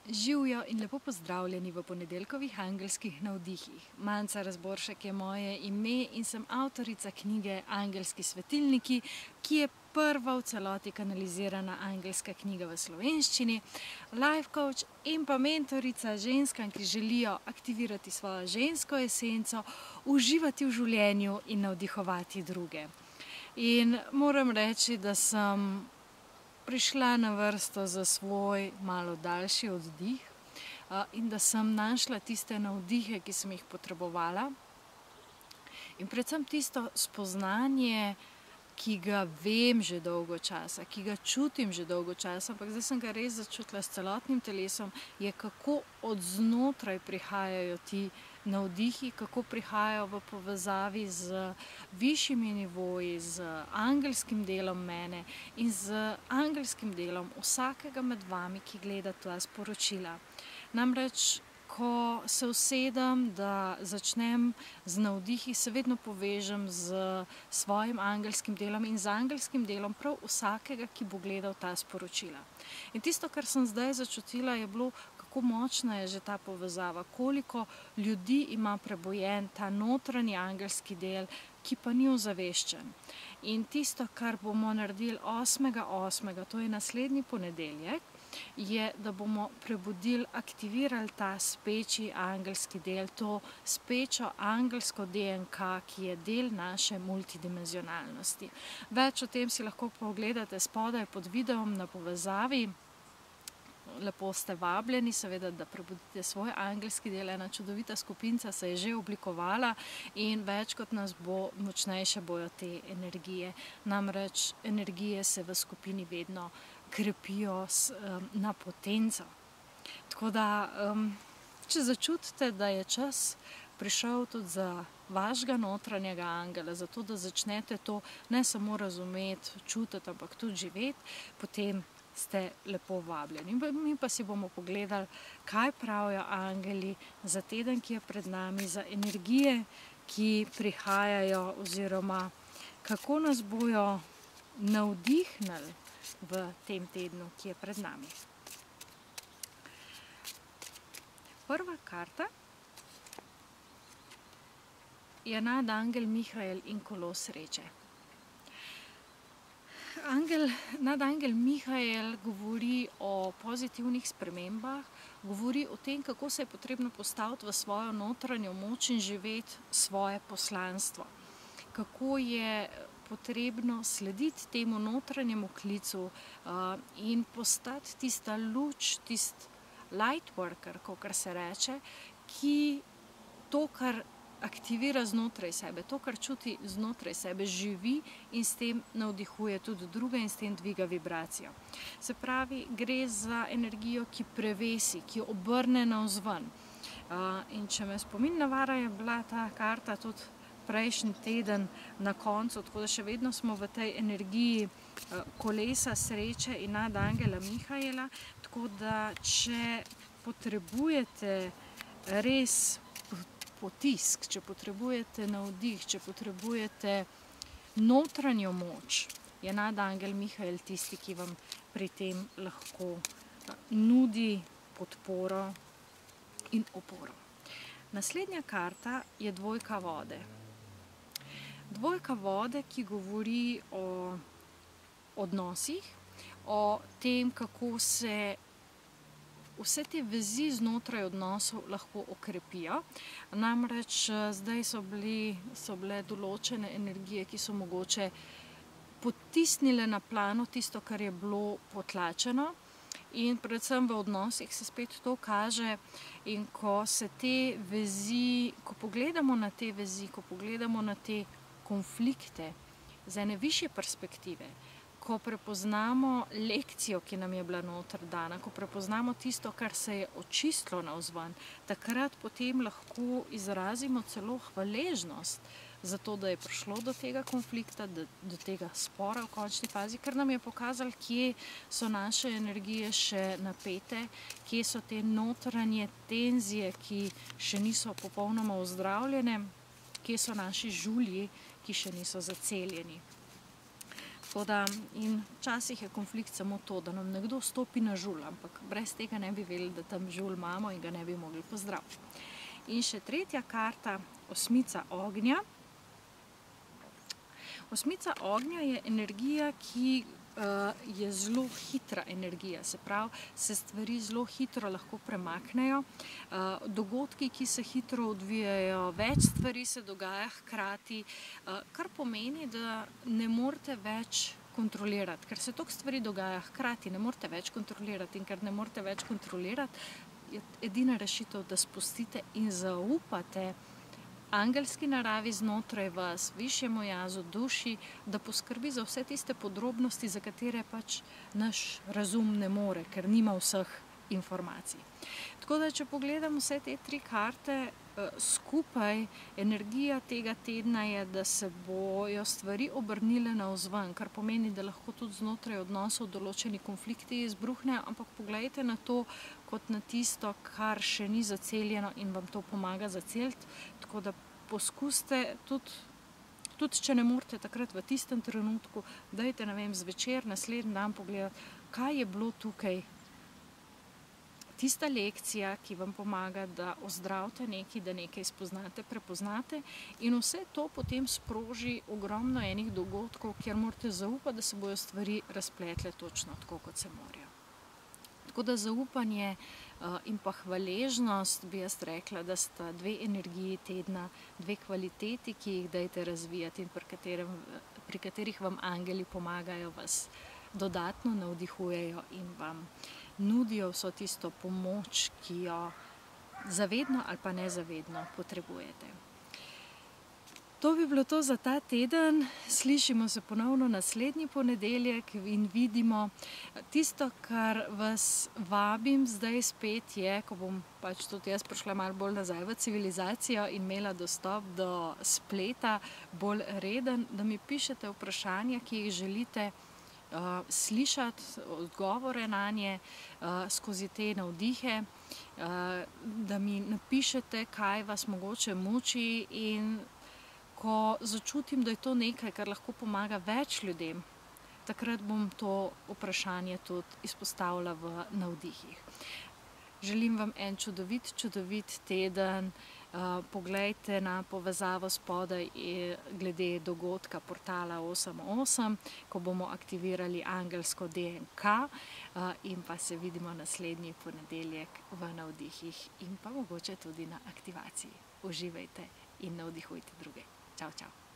Živjo in lepo pozdravljeni v ponedeljkovih angelskih navdihih. Manca Razboršek je moje ime in sem avtorica knjige Angelski svetilniki, ki je prva v celoti kanalizirana angelska knjiga v slovenščini, life coach in pa mentorica ženskam, ki želijo aktivirati svojo žensko esenco, uživati v življenju in navdihovati druge. In moram reči, da sem prišla na vrsto za svoj malo daljši oddih in da sem našla tiste navdihe, ki sem jih potrebovala. In predvsem tisto spoznanje, ki ga vem že dolgo časa, ki ga čutim že dolgo časa, ampak zdaj sem ga res začutila s celotnim telesom, je kako od znotraj prihajajo ti navdihi, kako prihajajo v povezavi z višjimi nivoji, z angelskim delom mene in z angelskim delom vsakega med vami, ki gleda ta sporočila. Namreč, ko se usedem, da začnem z navdihi, se vedno povežem z svojim angelskim delom in z angelskim delom prav vsakega, ki bo gledal ta sporočila. In tisto, kar sem zdaj začutila, je bilo, kako močna je že ta povezava, koliko ljudi ima prebojen ta notranji angelski del, ki pa ni ozaveščen. In tisto, kar bomo naredili 8.8., to je naslednji ponedeljek, je, da bomo prebudili, aktivirali ta speči angelski del, to spečo angelsko DNK, ki je del naše multidimenzionalnosti. Več o tem si lahko pogledate spodaj pod videom na povezavi. Lepo ste vabljeni, seveda, da prebudite svoj angelski del. Ena čudovita skupinca se je že oblikovala in več kot nas bo, močnejše bojo te energije. Namreč energije se v skupini vedno krepijo na potenco. Tako da, če začutite, da je čas prišel tudi za vašega notranjega angela, zato da začnete to ne samo razumeti, čutiti, ampak tudi živeti, potem ste lepo vabljeni. Mi pa si bomo pogledali, kaj pravijo angeli za teden, ki je pred nami, za energije, ki prihajajo, oziroma kako nas bojo navdihnili v tem tednu, ki je pred nami. Prva karta je nadangel Mihael in kolo sreče. Nadangel Mihael govori o pozitivnih spremembah, govori o tem, kako se je potrebno postaviti v svojo notranjo moč in živeti svoje poslanstvo. Kako je potrebno slediti temu notranjemu klicu in postati tista luč, tisti light worker, kakor se reče, ki to, kar aktivira znotraj sebe, to, kar čuti znotraj sebe, živi in s tem navdihuje tudi druge in s tem dviga vibracijo. Se pravi, gre za energijo, ki prevesi, ki obrne navzven. In če me spomin ne vara, je bila ta karta tudi prejšnji teden na koncu, tako da še vedno smo v tej energiji kolesa sreče in nadangela Mihaela, tako da če potrebujete res potisk, če potrebujete navdih, če potrebujete notranjo moč, je nadangel Mihael tisti, ki vam pri tem lahko nudi podporo in oporo. Naslednja karta je dvojka vode. Dvojka vode, ki govori o odnosih, o tem, kako se vse te vezi znotraj odnosov lahko okrepijo. Namreč zdaj so bile določene energije, ki so mogoče potisnile na plano tisto, kar je bilo potlačeno. In predvsem v odnosih se spet to kaže, in ko se te vezi, ko pogledamo na te vezi, ko pogledamo na te konflikte z ene višje perspektive, ko prepoznamo lekcijo, ki nam je bila noter dana, ko prepoznamo tisto, kar se je očistilo navzven, takrat potem lahko izrazimo celo hvaležnost za to, da je prišlo do tega konflikta, do tega spora v končni fazi, ker nam je pokazalo, kje so naše energije še napete, kje so te notranje tenzije, ki še niso popolnoma ozdravljene, kje so naši žulji, ki še niso zaceljeni. Tako da, in včasih je konflikt samo to, da nam nekdo stopi na žulj, ampak brez tega ne bi vedeli, da tam žulj imamo in ga ne bi mogli pozdraviti. In še tretja karta, osmica ognja. Osmica ognja je energija, ki je zelo hitra energija, se pravi, se stvari zelo hitro lahko premaknejo. Dogodki, ki se hitro odvijajo, več stvari se dogaja hkrati, kar pomeni, da ne morete več kontrolirati, ker se toliko stvari dogaja hkrati, ne morete več kontrolirati in ker ne morete več kontrolirati, je edina rešitev, da spustite in zaupate angelski naravi znotraj vas, višjemu jazu, duši, da poskrbi za vse tiste podrobnosti, za katere pač naš razum ne more, ker nima vseh informacij. Tako da, če pogledam vse te 3 karte skupaj, energija tega tedna je, da se bojo stvari obrnile navzven, kar pomeni, da lahko tudi znotraj odnosov določeni konflikti izbruhnejo, ampak poglejte na to kot na tisto, kar še ni zaceljeno in vam to pomaga zaceljiti. Tako da poskusite tudi če ne morete takrat v tistem trenutku, dajte, ne vem, zvečer, naslednji dan pogledati, kaj je bilo tukaj. Tista lekcija, ki vam pomaga, da ozdravite nekaj, da nekaj spoznate, prepoznate in vse to potem sproži ogromno enih dogodkov, kjer morate zaupati, da se bojo stvari razpletle točno tako, kot se morajo. Tako da zaupanje in pa hvaležnost, bi jaz rekla, da sta 2 energiji tedna, 2 kvaliteti, ki jih dajte razvijati in pri katerih vam angeli pomagajo, vas dodatno navdihujejo in vam nudijo vso tisto pomoč, ki jo zavedno ali pa nezavedno potrebujete. To bi bilo to za ta teden. Slišimo se ponovno naslednji ponedeljek in vidimo. Tisto, kar vas vabim zdaj spet je, ko bom pač tudi jaz prišla malo bolj nazaj v civilizacijo in imela dostop do spleta bolj reden, da mi pišete vprašanja, ki jih želite slišati, odgovore nanje skozi te navdihe, da mi napišete, kaj vas mogoče muči in ko začutim, da je to nekaj, kar lahko pomaga več ljudem, takrat bom to vprašanje tudi izpostavila v navdihih. Želim vam en čudovit teden. Poglejte na povezavo spodaj glede dogodka portala 88, ko bomo aktivirali angelsko DNK in pa se vidimo naslednji ponedeljek v navdihih in pa mogoče tudi na aktivaciji. Uživajte in navdihujte druge. Čau, čau.